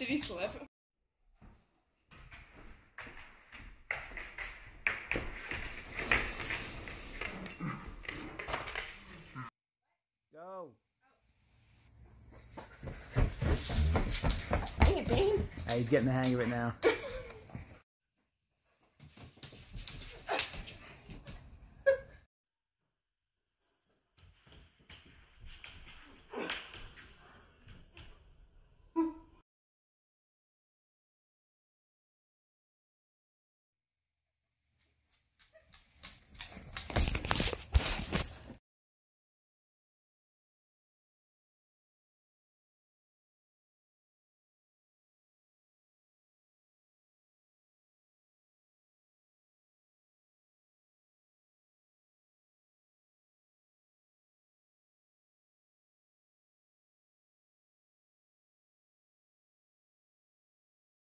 Did he slip? Go. Dang it, Dane. He's getting the hang of it now.